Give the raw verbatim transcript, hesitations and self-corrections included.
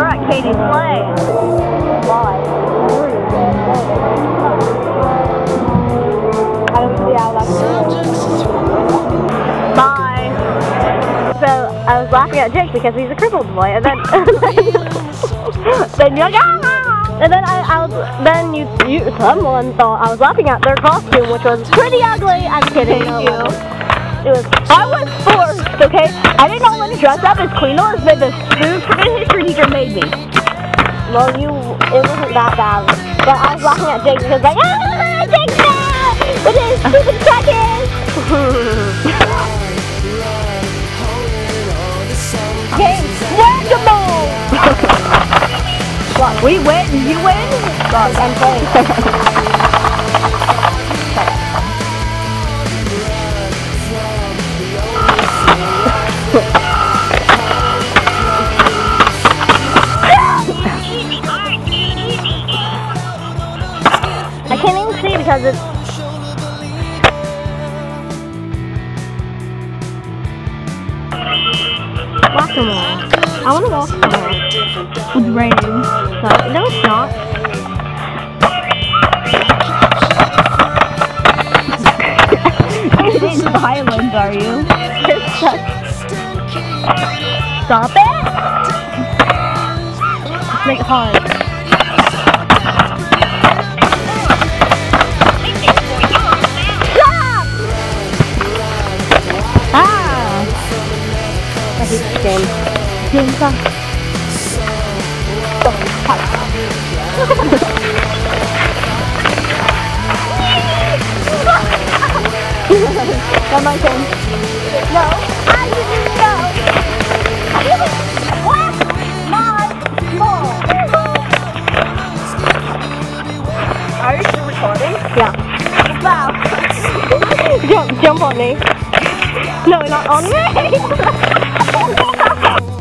We're at Katie's place. Why? I don't see how that's Bye. So I was laughing at Jake because he's a crippled boy, and then then you're like, ah! And then I, I was then you you someone thought I was laughing at their costume, which was pretty ugly. I'm kidding. Thank you. It was, I was forced, okay? I didn't know when to dress up as Queen or as the food history teacher made me. Well, you, it wasn't that bad. But I was laughing at Jake because like, ah, Jake's bad! With his stupid seconds! Game, whack-a-mole! What, we win? You win? God, I'm playing. I can't even see because it's whack-a-mole. I want to whack-a-mole. It's raining. So, no, it's not. It is violent, are you? Stop it! Let's make it hard. Game. Game time. Not my turn. No. I didn't know. What? My ball. Are you still recording? Yeah. Wow. jump, jump on me. No, not on me.